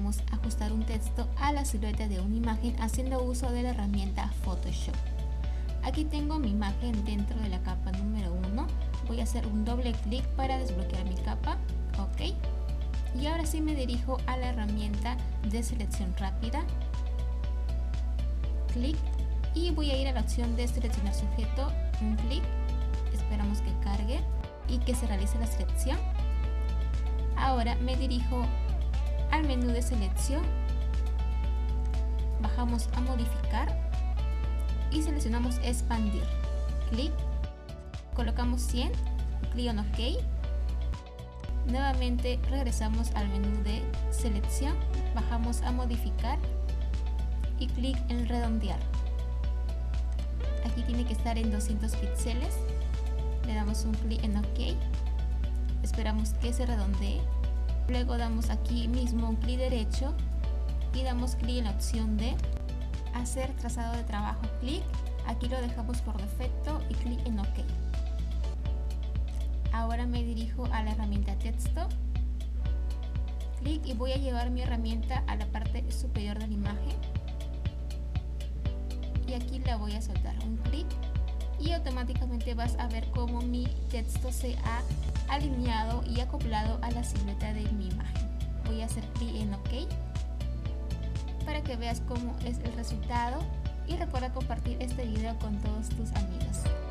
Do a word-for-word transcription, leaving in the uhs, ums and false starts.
podemos ajustar un texto a la silueta de una imagen haciendo uso de la herramienta Photoshop. Aquí tengo mi imagen dentro de la capa número uno. Voy a hacer un doble clic para desbloquear mi capa. Ok. Y ahora sí me dirijo a la herramienta de selección rápida. Clic. Y voy a ir a la opción de seleccionar sujeto. Un clic. Esperamos que cargue y que se realice la selección. Ahora me dirijo al menú de selección. Bajamos a modificar. Y seleccionamos expandir. Clic. Colocamos cien. Clic en OK. Nuevamente regresamos al menú de selección. Bajamos a modificar. Y clic en redondear. Aquí tiene que estar en doscientos píxeles. Le damos un clic en OK. Esperamos que se redondee. Luego damos aquí mismo un clic derecho. Y damos clic en la opción de hacer trazado de trabajo, clic, aquí lo dejamos por defecto y clic en OK. Ahora me dirijo a la herramienta texto, clic y voy a llevar mi herramienta a la parte superior de la imagen y aquí la voy a soltar, un clic y automáticamente vas a ver cómo mi texto se ha alineado y acoplado a la silueta de mi imagen. Voy a hacer clic en OK para que veas cómo es el resultado y recuerda compartir este video con todos tus amigos.